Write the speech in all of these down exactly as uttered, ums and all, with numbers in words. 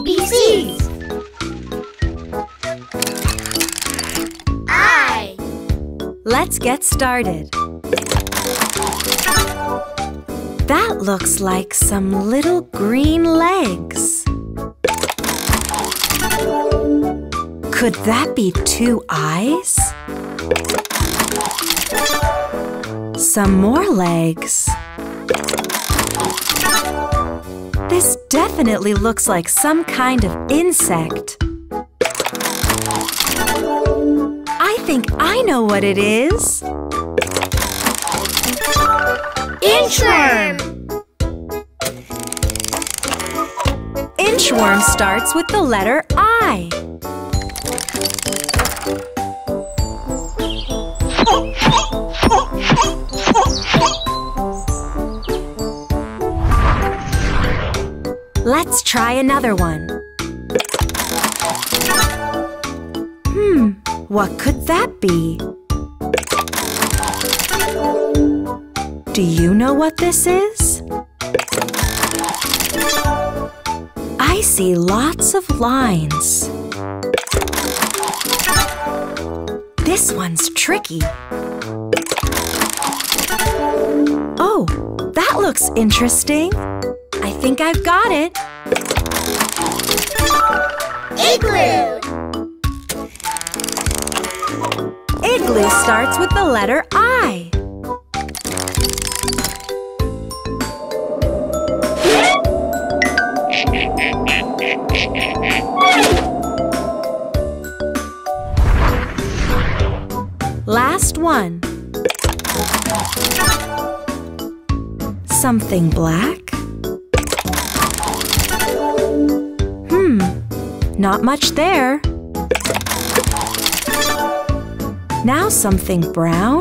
B Cs. I. Let's get started. That looks like some little green legs. Could that be two eyes? Some more legs. This definitely looks like some kind of insect. I think I know what it is. Inchworm. Inchworm starts with the letter I. Let's try another one. Hmm, what could that be? Do you know what this is? I see lots of lines. This one's tricky. Oh, that looks interesting. I think I've got it. Igloo. Igloo starts with the letter I. Last one. Something black? Hmm, not much there. Now something brown?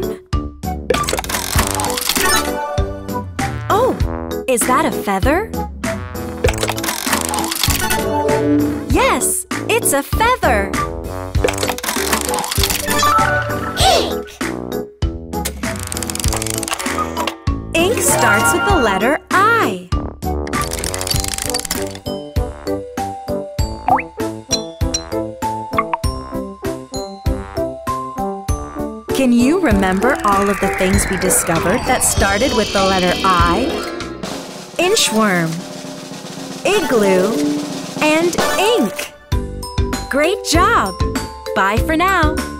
Oh, is that a feather? Yes, it's a feather. Ink. Ink starts with the letter I. Can you remember all of the things we discovered that started with the letter I? Inchworm, igloo, and ink. Great job! Bye for now.